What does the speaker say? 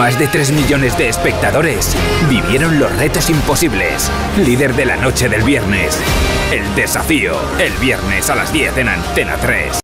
Más de 3 millones de espectadores vivieron los retos imposibles. Líder de la noche del viernes. El desafío, el viernes a las 10 en Antena 3.